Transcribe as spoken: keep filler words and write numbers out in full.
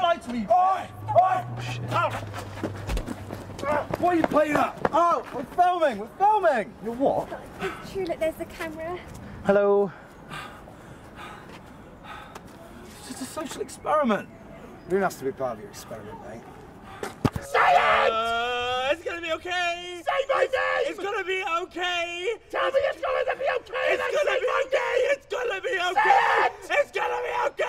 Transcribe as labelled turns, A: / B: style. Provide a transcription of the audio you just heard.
A: lie to me.
B: Oi! Oi!
A: Oh, shit.
B: Oh. What are you playing at?
A: Oh, we're filming, we're filming. You're what?
C: True, look, there's the camera.
A: Hello. It's just a social experiment.
B: You don't have to be part of your experiment, mate.
A: Say it! Uh, it's gonna be okay.
B: Say my
A: it's,
B: name!
A: It's gonna be okay.
B: Tell me it's gonna be okay!
A: It's gonna be okay. It's gonna be okay.
B: Say it!
A: It's gonna be okay.